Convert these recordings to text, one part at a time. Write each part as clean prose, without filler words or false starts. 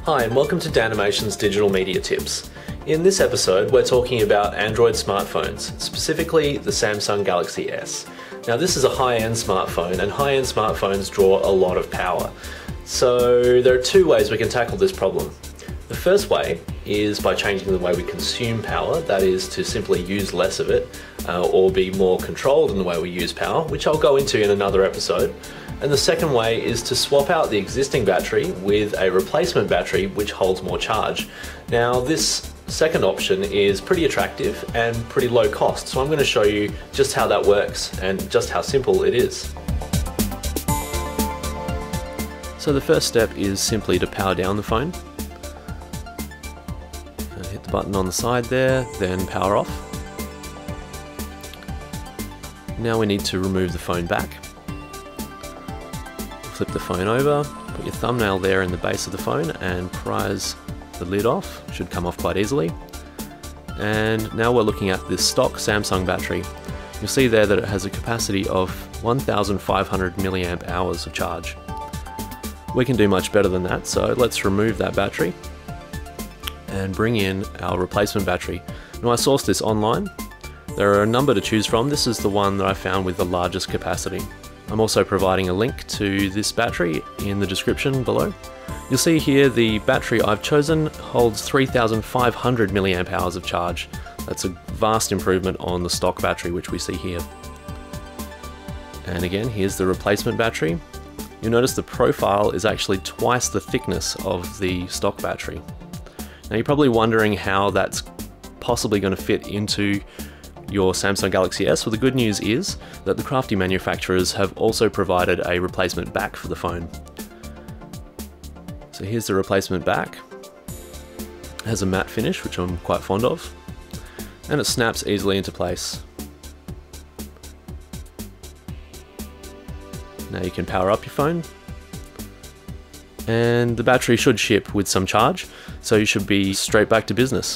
Hi and welcome to Danimation's Digital Media Tips. In this episode we're talking about Android smartphones, specifically the Samsung Galaxy S. Now this is a high-end smartphone and high-end smartphones draw a lot of power. So there are two ways we can tackle this problem. The first way is by changing the way we consume power, that is to simply use less of it or be more controlled in the way we use power, which I'll go into in another episode. And the second way is to swap out the existing battery with a replacement battery which holds more charge. Now this second option is pretty attractive and pretty low cost, so I'm going to show you just how that works and just how simple it is. So the first step is simply to power down the phone. Hit the button on the side there, then power off. Now we need to remove the phone back. Flip the phone over, put your thumbnail there in the base of the phone and prise the lid off. Should come off quite easily. And now we're looking at this stock Samsung battery. You'll see there that it has a capacity of 1,500 milliamp hours of charge. We can do much better than that, so let's remove that battery and bring in our replacement battery. Now I sourced this online. There are a number to choose from. This is the one that I found with the largest capacity. I'm also providing a link to this battery in the description below. You'll see here the battery I've chosen holds 3,500 milliamp hours of charge. That's a vast improvement on the stock battery which we see here. And again, here's the replacement battery. You'll notice the profile is actually twice the thickness of the stock battery. Now you're probably wondering how that's possibly going to fit into your Samsung Galaxy S. Well, the good news is that the crafty manufacturers have also provided a replacement back for the phone. So here's the replacement back. It has a matte finish, which I'm quite fond of, and it snaps easily into place. Now you can power up your phone, and the battery should ship with some charge, so you should be straight back to business.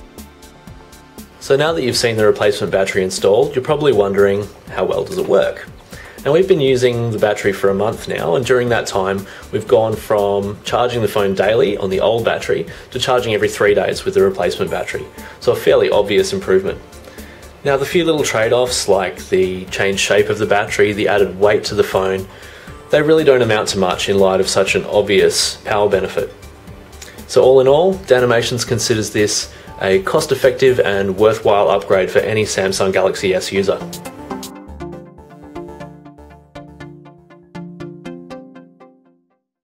So now that you've seen the replacement battery installed, you're probably wondering, how well does it work? Now we've been using the battery for a month now, and during that time we've gone from charging the phone daily on the old battery to charging every 3 days with the replacement battery. So a fairly obvious improvement. Now the few little trade-offs like the changed shape of the battery, the added weight to the phone, they really don't amount to much in light of such an obvious power benefit. So all in all, Danimations considers this a cost-effective and worthwhile upgrade for any Samsung Galaxy S user.